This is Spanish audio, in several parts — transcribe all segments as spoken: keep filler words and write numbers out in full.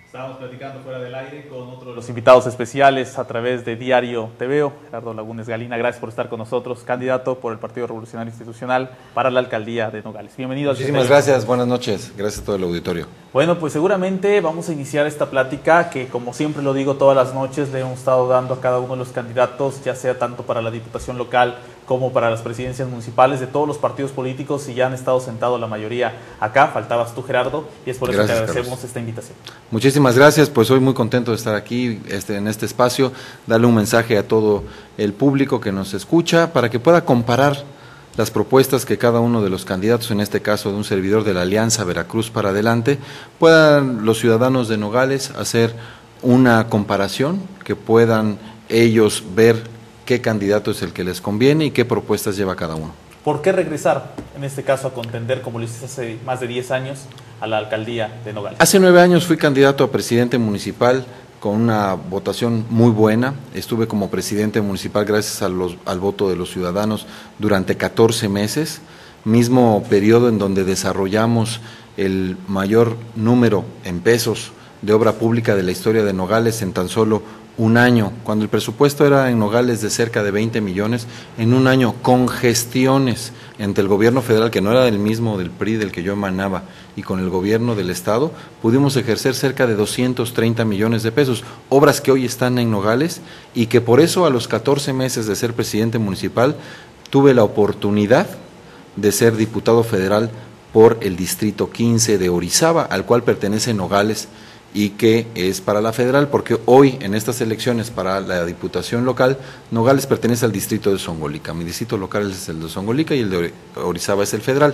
Estábamos platicando fuera del aire con otro de los invitados especiales a través de Diario T V O, Gerardo Lagunes Galina. Gracias por estar con nosotros, candidato por el Partido Revolucionario Institucional para la alcaldía de Nogales. Bienvenido. Muchísimas gracias, buenas noches, gracias a todo el auditorio. Bueno, pues seguramente vamos a iniciar esta plática que, como siempre lo digo todas las noches, le hemos estado dando a cada uno de los candidatos, ya sea tanto para la diputación local como para las presidencias municipales de todos los partidos políticos, y ya han estado sentados la mayoría acá. Faltabas tú, Gerardo, y es por eso gracias, que agradecemos Carlos. esta invitación. Muchísimas gracias, pues soy muy contento de estar aquí este, en este espacio, darle un mensaje a todo el público que nos escucha para que pueda comparar las propuestas que cada uno de los candidatos, en este caso de un servidor de la Alianza Veracruz para Adelante, puedan los ciudadanos de Nogales hacer una comparación, que puedan ellos ver qué candidato es el que les conviene y qué propuestas lleva cada uno. ¿Por qué regresar, en este caso, a contender, como lo hiciste hace más de diez años, a la alcaldía de Nogales? Hace nueve años fui candidato a presidente municipal con una votación muy buena. Estuve como presidente municipal gracias a los, al voto de los ciudadanos durante catorce meses, mismo periodo en donde desarrollamos el mayor número en pesos de obra pública de la historia de Nogales en tan solo un año, cuando el presupuesto era en Nogales de cerca de veinte millones, en un año con gestiones entre el gobierno federal, que no era el mismo del P R I del que yo emanaba, y con el gobierno del estado, pudimos ejercer cerca de doscientos treinta millones de pesos, obras que hoy están en Nogales, y que por eso a los catorce meses de ser presidente municipal, tuve la oportunidad de ser diputado federal por el distrito quince de Orizaba, al cual pertenece Nogales, y que es para la federal, porque hoy en estas elecciones para la diputación local, Nogales pertenece al distrito de Zongolica. Mi distrito local es el de Zongolica y el de Orizaba es el federal.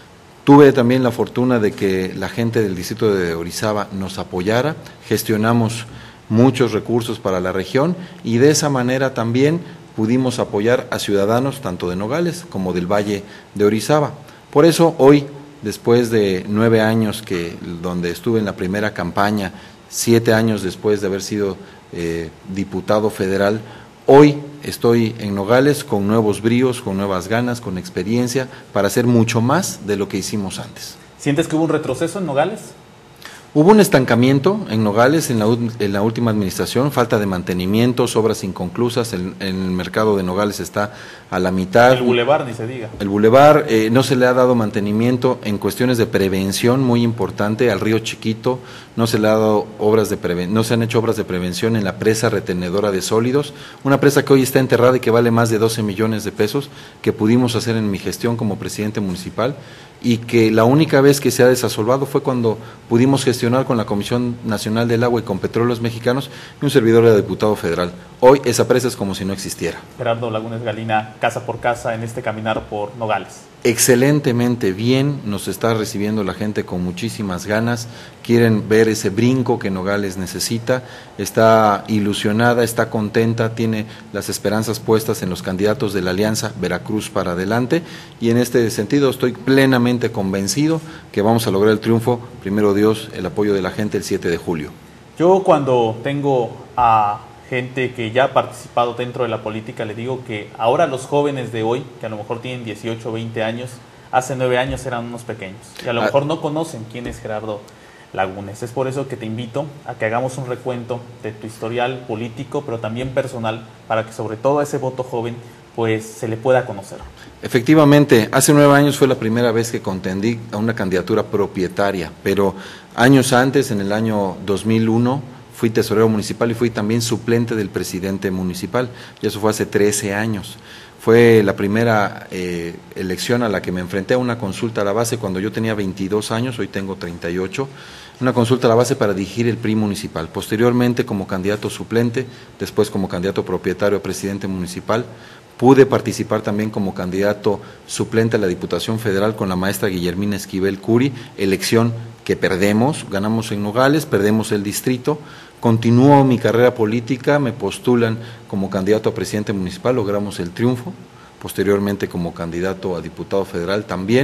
Tuve también la fortuna de que la gente del distrito de Orizaba nos apoyara, gestionamos muchos recursos para la región y de esa manera también pudimos apoyar a ciudadanos tanto de Nogales como del Valle de Orizaba. Por eso hoy, después de nueve años que donde estuve en la primera campaña, siete años después de haber sido eh, diputado federal, hoy estoy en Nogales con nuevos bríos, con nuevas ganas, con experiencia, para hacer mucho más de lo que hicimos antes. ¿Sientes que hubo un retroceso en Nogales? Hubo un estancamiento en Nogales en la, en la última administración, falta de mantenimientos, obras inconclusas, el, el mercado de Nogales está a la mitad. El bulevar, ni se diga. El bulevar, eh, no se le ha dado mantenimiento en cuestiones de prevención muy importante al río Chiquito, no se le ha dado obras de preven no se han hecho obras de prevención en la presa retenedora de sólidos, una presa que hoy está enterrada y que vale más de doce millones de pesos, que pudimos hacer en mi gestión como presidente municipal, y que la única vez que se ha desasolvado fue cuando pudimos gestionar con la Comisión Nacional del Agua y con Petróleos Mexicanos y un servidor de diputado federal. Hoy esa presa es como si no existiera. Gerardo Lagunes Galina, casa por casa en este caminar por Nogales. Excelentemente bien, nos está recibiendo la gente con muchísimas ganas, quieren ver ese brinco que Nogales necesita, está ilusionada, está contenta, tiene las esperanzas puestas en los candidatos de la Alianza Veracruz para Adelante, y en este sentido estoy plenamente convencido que vamos a lograr el triunfo, primero Dios, el apoyo de la gente el siete de julio. Yo cuando tengo a gente que ya ha participado dentro de la política, le digo que ahora los jóvenes de hoy, que a lo mejor tienen dieciocho o veinte años, hace nueve años eran unos pequeños, y a lo mejor no conocen quién es Gerardo Lagunes. Es por eso que te invito a que hagamos un recuento de tu historial político, pero también personal, para que sobre todo a ese voto joven pues se le pueda conocer. Efectivamente, hace nueve años fue la primera vez que contendí a una candidatura propietaria, pero años antes, en el año dos mil uno, fui tesorero municipal y fui también suplente del presidente municipal, y eso fue hace trece años. Fue la primera eh, elección a la que me enfrenté a una consulta a la base cuando yo tenía veintidós años, hoy tengo treinta y ocho, una consulta a la base para dirigir el P R I municipal. Posteriormente como candidato suplente, después como candidato propietario a presidente municipal, pude participar también como candidato suplente a la Diputación Federal con la maestra Guillermina Esquivel Curi, elección que perdemos, ganamos en Nogales, perdemos el distrito. Continúo mi carrera política, me postulan como candidato a presidente municipal, logramos el triunfo, posteriormente como candidato a diputado federal también,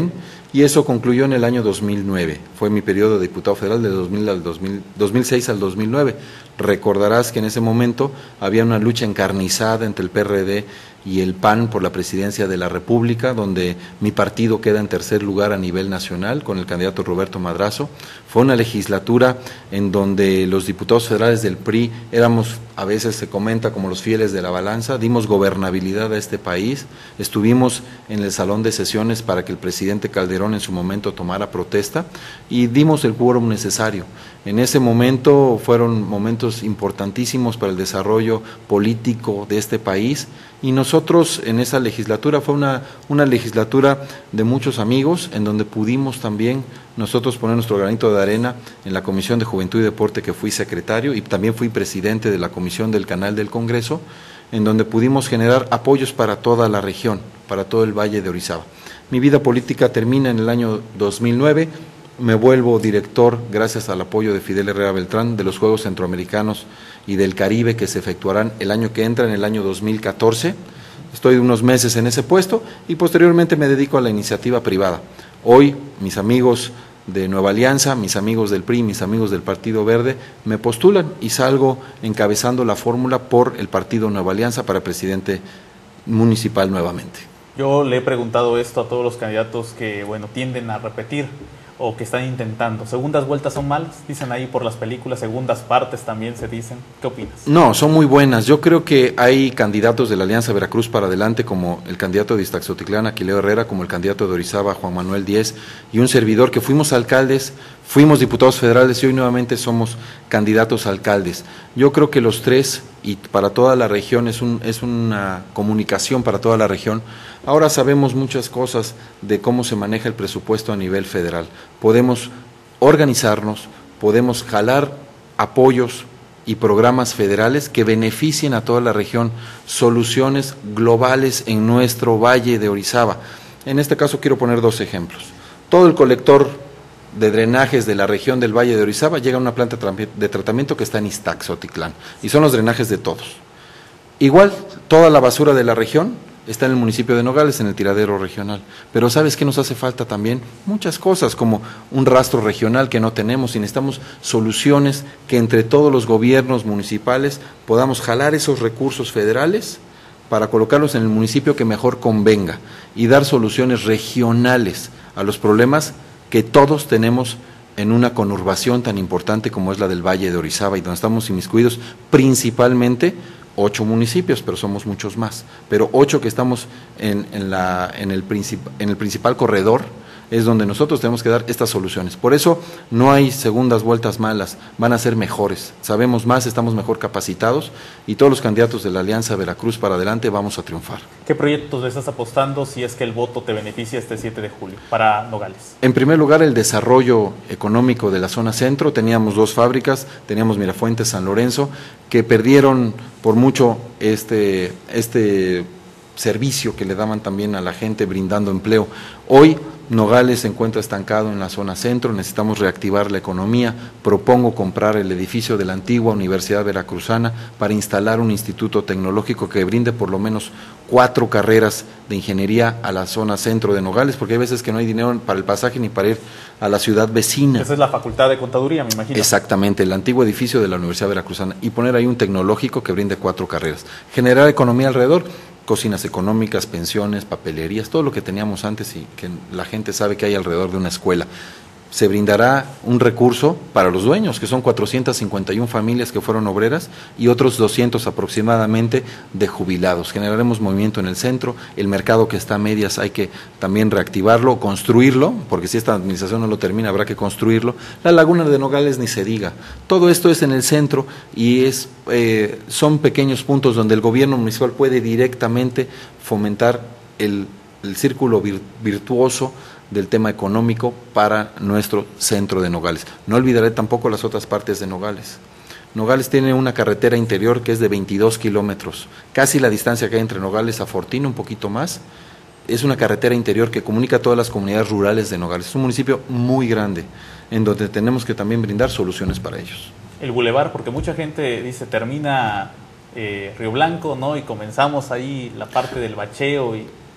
y eso concluyó en el año dos mil nueve. Fue mi periodo de diputado federal de dos mil al dos mil, dos mil seis al dos mil nueve. Recordarás que en ese momento había una lucha encarnizada entre el P R D y el P A N por la presidencia de la República, donde mi partido queda en tercer lugar a nivel nacional con el candidato Roberto Madrazo. Fue una legislatura en donde los diputados federales del P R I éramos, a veces se comenta, como los fieles de la balanza, dimos gobernabilidad a este país, estuvimos en el salón de sesiones para que el presidente Calderón en su momento tomara protesta y dimos el quórum necesario. En ese momento fueron momentos importantísimos para el desarrollo político de este país y nosotros en esa legislatura fue una, una legislatura de muchos amigos en donde pudimos también nosotros poner nuestro granito de arena en la Comisión de Juventud y Deporte, que fui secretario y también fui presidente de la Comisión del Canal del Congreso, en donde pudimos generar apoyos para toda la región, para todo el Valle de Orizaba. Mi vida política termina en el año dos mil nueve, me vuelvo director, gracias al apoyo de Fidel Herrera Beltrán, de los Juegos Centroamericanos y del Caribe, que se efectuarán el año que entra, en el año dos mil catorce. Estoy unos meses en ese puesto y posteriormente me dedico a la iniciativa privada. Hoy mis amigos de Nueva Alianza, mis amigos del P R I, mis amigos del Partido Verde, me postulan y salgo encabezando la fórmula por el Partido Nueva Alianza para presidente municipal nuevamente. Yo le he preguntado esto a todos los candidatos que, bueno, tienden a repetir o que están intentando. ¿Segundas vueltas son malas? Dicen ahí por las películas, segundas partes también se dicen. ¿Qué opinas? No, son muy buenas. Yo creo que hay candidatos de la Alianza Veracruz para adelante, como el candidato de Ixtaxotitlán, Aquileo Herrera, como el candidato de Orizaba, Juan Manuel Díez, y un servidor que fuimos alcaldes, fuimos diputados federales y hoy nuevamente somos candidatos a alcaldes. Yo creo que los tres, y para toda la región, es, un, es una comunicación para toda la región. Ahora sabemos muchas cosas de cómo se maneja el presupuesto a nivel federal. Podemos organizarnos, podemos jalar apoyos y programas federales que beneficien a toda la región, soluciones globales en nuestro Valle de Orizaba. En este caso quiero poner dos ejemplos. Todo el colector de drenajes de la región del Valle de Orizaba llega a una planta de tratamiento que está en Ixtaxotitlán, y son los drenajes de todos. Igual, toda la basura de la región está en el municipio de Nogales, en el tiradero regional. Pero ¿sabes qué nos hace falta también? Muchas cosas, como un rastro regional que no tenemos, y necesitamos soluciones que entre todos los gobiernos municipales podamos jalar esos recursos federales para colocarlos en el municipio que mejor convenga y dar soluciones regionales a los problemas que todos tenemos en una conurbación tan importante como es la del Valle de Orizaba, y donde estamos inmiscuidos principalmente ocho municipios, pero somos muchos más, pero ocho que estamos en, en, la, en, el princip, en el principal corredor, es donde nosotros tenemos que dar estas soluciones. Por eso no hay segundas vueltas malas, van a ser mejores, sabemos más, estamos mejor capacitados, y todos los candidatos de la Alianza Veracruz para adelante vamos a triunfar. ¿Qué proyectos le estás apostando si es que el voto te beneficia este siete de julio para Nogales? En primer lugar, el desarrollo económico de la zona centro. Teníamos dos fábricas, teníamos Mirafuentes, San Lorenzo, que perdieron por mucho este, este servicio que le daban también a la gente brindando empleo. Hoy Nogales se encuentra estancado en la zona centro, necesitamos reactivar la economía. Propongo comprar el edificio de la antigua Universidad Veracruzana para instalar un instituto tecnológico que brinde por lo menos cuatro carreras de ingeniería a la zona centro de Nogales, porque hay veces que no hay dinero para el pasaje ni para ir a la ciudad vecina. Esa es la Facultad de Contaduría, me imagino. Exactamente, el antiguo edificio de la Universidad Veracruzana, y poner ahí un tecnológico que brinde cuatro carreras. Generar economía alrededor, cocinas económicas, pensiones, papelerías, todo lo que teníamos antes y que la gente sabe que hay alrededor de una escuela. Se brindará un recurso para los dueños, que son cuatrocientas cincuenta y una familias que fueron obreras y otros doscientos aproximadamente de jubilados. Generaremos movimiento en el centro, el mercado que está a medias hay que también reactivarlo, construirlo, porque si esta administración no lo termina habrá que construirlo. La laguna de Nogales ni se diga. Todo esto es en el centro y es eh, son pequeños puntos donde el gobierno municipal puede directamente fomentar el, el círculo vir, virtuoso del tema económico para nuestro centro de Nogales. No olvidaré tampoco las otras partes de Nogales. Nogales tiene una carretera interior que es de veintidós kilómetros, casi la distancia que hay entre Nogales a Fortín, un poquito más. Es una carretera interior que comunica a todas las comunidades rurales de Nogales. Es un municipio muy grande, en donde tenemos que también brindar soluciones para ellos. El bulevar, porque mucha gente dice, termina eh, Río Blanco, ¿no? Y comenzamos ahí la parte del bacheo y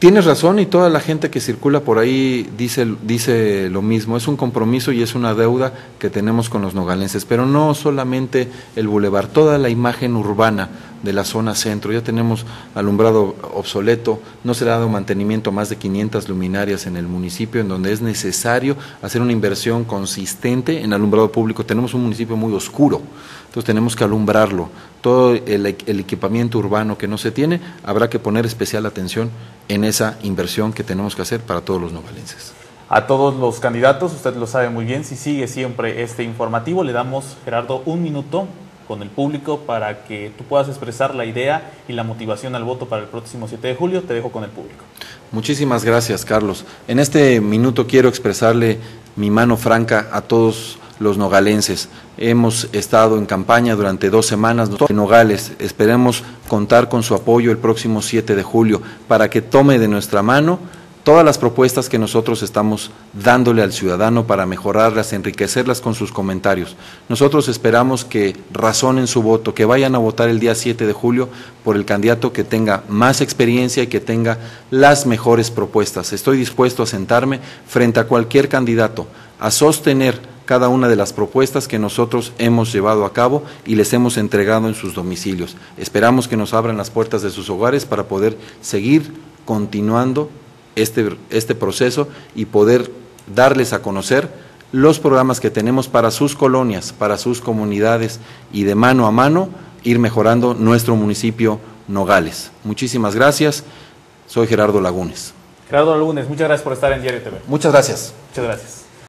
Tienes razón, y toda la gente que circula por ahí dice, dice lo mismo. Es un compromiso y es una deuda que tenemos con los nogalenses, pero no solamente el bulevar, toda la imagen urbana de la zona centro. Ya tenemos alumbrado obsoleto, no se le ha dado mantenimiento a más de quinientas luminarias en el municipio, en donde es necesario hacer una inversión consistente en alumbrado público. Tenemos un municipio muy oscuro, entonces tenemos que alumbrarlo. Todo el, el equipamiento urbano que no se tiene, habrá que poner especial atención en esa inversión que tenemos que hacer para todos los nogalenses. A todos los candidatos, usted lo sabe muy bien, si sigue siempre este informativo, le damos, Gerardo, un minuto con el público para que tú puedas expresar la idea y la motivación al voto para el próximo siete de julio. Te dejo con el público. Muchísimas gracias, Carlos. En este minuto quiero expresarle mi mano franca a todos los nogalenses. Hemos estado en campaña durante dos semanas en Nogales. Esperemos contar con su apoyo el próximo siete de julio para que tome de nuestra mano todas las propuestas que nosotros estamos dándole al ciudadano para mejorarlas, enriquecerlas con sus comentarios. Nosotros esperamos que razonen su voto, que vayan a votar el día siete de julio por el candidato que tenga más experiencia y que tenga las mejores propuestas. Estoy dispuesto a sentarme frente a cualquier candidato, a sostener cada una de las propuestas que nosotros hemos llevado a cabo y les hemos entregado en sus domicilios. Esperamos que nos abran las puertas de sus hogares para poder seguir continuando este, este proceso y poder darles a conocer los programas que tenemos para sus colonias, para sus comunidades y de mano a mano ir mejorando nuestro municipio Nogales. Muchísimas gracias. Soy Gerardo Lagunes. Gerardo Lagunes, muchas gracias por estar en Diario T V. Muchas gracias. Muchas gracias.